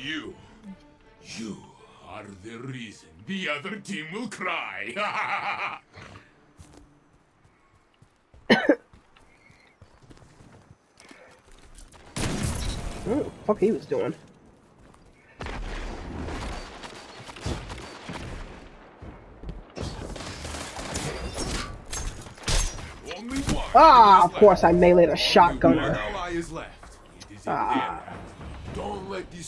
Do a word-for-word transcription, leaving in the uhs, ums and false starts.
You. You are the reason the other team will cry. What the fuck he was doing? Only one Ah, of is course I left. meleeed a One shotgunner. ally is left. It is in Ah. their hands. Don't let this